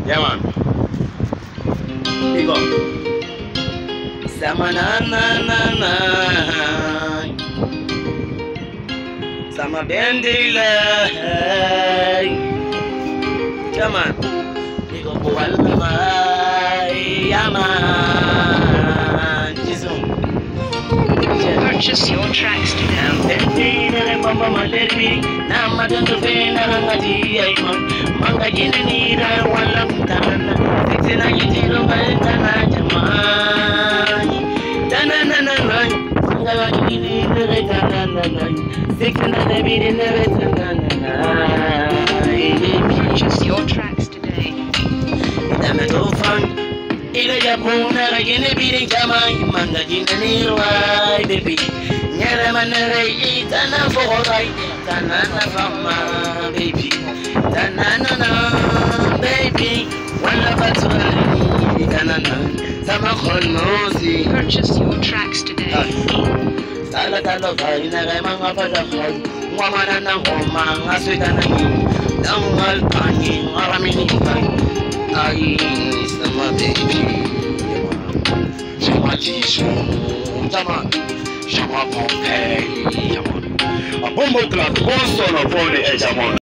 Yeah, man. Big up. Sama na na na na. Sama bendila. Yeah, man. Big up Walma. Yeah, man. Jesus. Purchase your tracks today. Purchase your tracks today. Ila japuna ragene biri jamai manga jinani wai baby nyara manare itana forai tanana fama baby tanana baby wala batwali tanana sama kholosi. Purchase your tracks today. Tala vai na ga manga pada khol ngwana na ngoma ngaswita na ngi dangal pani ngaramini kai. Ai sama baby chama disso chama chama Pompeii chama a bomba clap com sono pone e chama